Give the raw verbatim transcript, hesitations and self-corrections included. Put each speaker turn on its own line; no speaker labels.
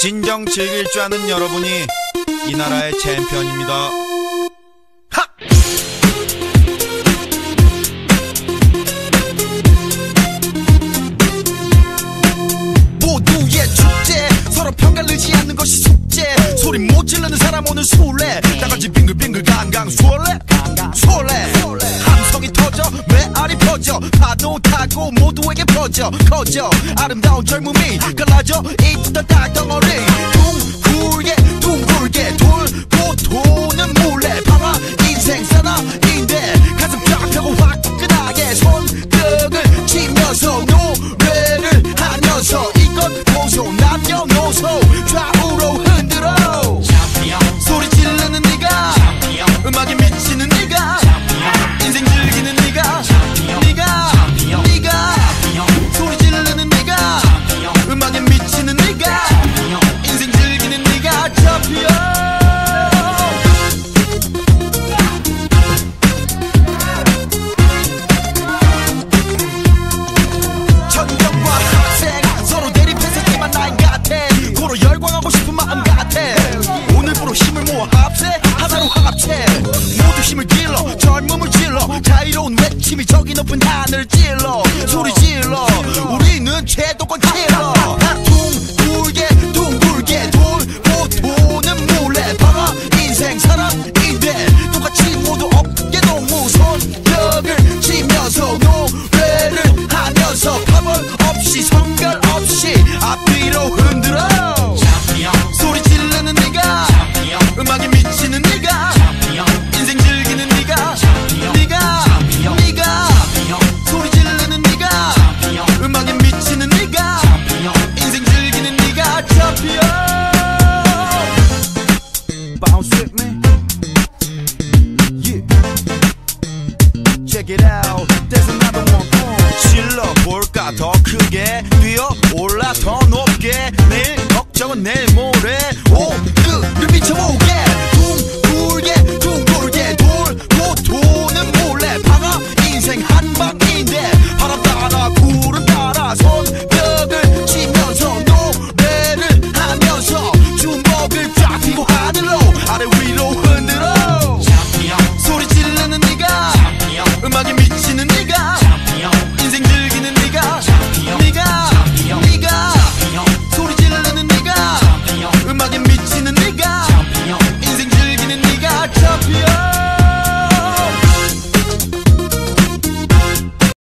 진정 즐길 줄 아는 여러분이 이 나라의 챔피언입니다. 하!
모두의 축제, 서로 평가르지 않는 것이 숙제. 소리 못 지르는 사람 오늘 술래. 다같이 빙글빙글 강강 술래 술래. 함성이 터져 메아리 퍼져 파도 타고 모두에게 퍼져 커져 아름다운 젊음이 갈라져 있던 땅덩어리. 둥글게 둥글게 돌고 도는 물레 방아 인생 사나인데 가슴 쫙 펴고 화끈하게 손뼉을 치면서 노래를 하면서 이건 보소 남녀노소 좌우로 흔들어. 소리 지르는 네가 음악에 미치는 네가 인생 즐기는 네가 네가 네가 소리 지르는 네가 음악에 미치는 네가 인생 즐기는 네가 챔피언. 천경과 학생 서로 대립했었지만 나인 같아. 고로 열광하고 싶은 마음 같아. 오늘부로 힘을 모아 합세 하나로 합체. 모두 힘을 길러 젊음을 질러 자유로운 외침이 저기 높은 하늘 찔러 소리 질러. 우리는 최도권